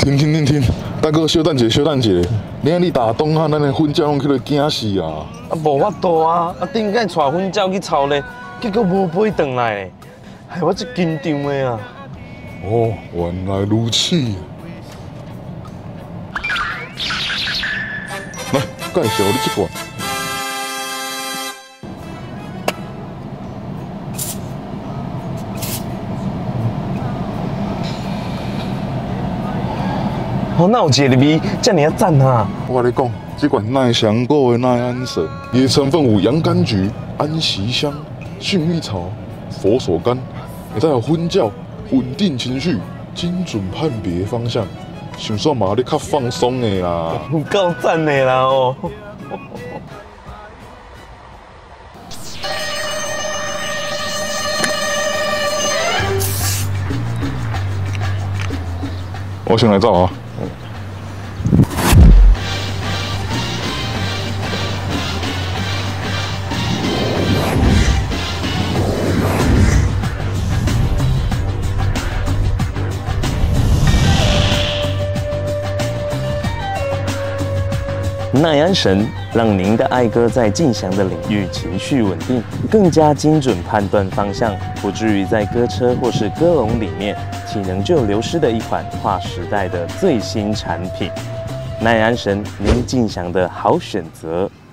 停，大哥，小等一下，你打东汉，咱的婚照拢去了惊死啊！ 无法度啊！顶间带婚照去操咧，结果无买回来咧，害我真紧张的啊！ 哦，原来如此。来，介绍你这款。 哦，哪有一个味这么赞啊！ 我跟你讲，这款耐香果的耐安神，伊的成分有洋甘菊、安息香、薰衣草、佛手柑，会带有婚教、稳定情绪、精准判别方向。想说嘛，你较放松的啦。 有够赞的啦哦！ 我先来照啊。 耐安神让您的爱歌在静祥的领域情绪稳定，更加精准判断方向，不至于在歌车或是歌笼里面体能就流失的一款跨时代的最新产品。耐安神，您静祥的好选择。